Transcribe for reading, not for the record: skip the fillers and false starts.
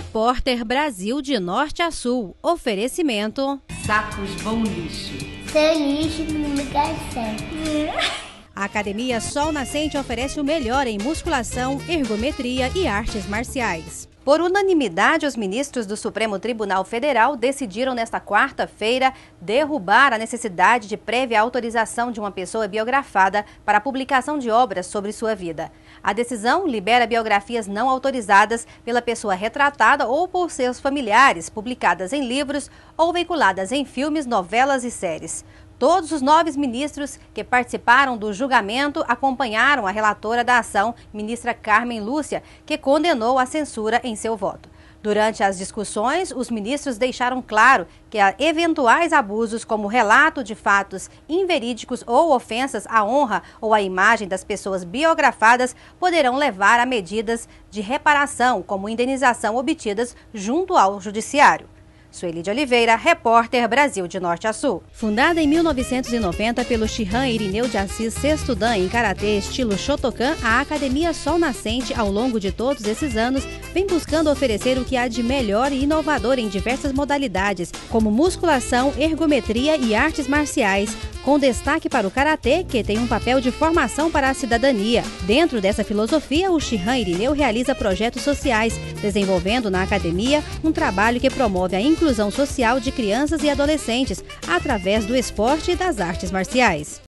Repórter Brasil de Norte a Sul. Oferecimento: Sacos Bom Lixo. Seu lixo no lugar certo. A Academia Sol Nascente oferece o melhor em musculação, ergometria e artes marciais. Por unanimidade, os ministros do Supremo Tribunal Federal decidiram nesta quarta-feira derrubar a necessidade de prévia autorização de uma pessoa biografada para a publicação de obras sobre sua vida. A decisão libera biografias não autorizadas pela pessoa retratada ou por seus familiares, publicadas em livros ou veiculadas em filmes, novelas e séries. Todos os 9 ministros que participaram do julgamento acompanharam a relatora da ação, ministra Carmen Lúcia, que condenou a censura em seu voto. Durante as discussões, os ministros deixaram claro que eventuais abusos, como relato de fatos inverídicos ou ofensas à honra ou à imagem das pessoas biografadas, poderão levar a medidas de reparação, como indenização obtidas junto ao judiciário. Sueli de Oliveira, repórter Brasil de Norte a Sul. Fundada em 1990 pelo Shihan Irineu de Assis Sexto Dan em karatê estilo Shotokan, a Academia Sol Nascente, ao longo de todos esses anos, vem buscando oferecer o que há de melhor e inovador em diversas modalidades, como musculação, ergometria e artes marciais, com destaque para o karatê, que tem um papel de formação para a cidadania. Dentro dessa filosofia, o Shihan Irineu realiza projetos sociais, desenvolvendo na academia um trabalho que promove a inclusão social de crianças e adolescentes através do esporte e das artes marciais.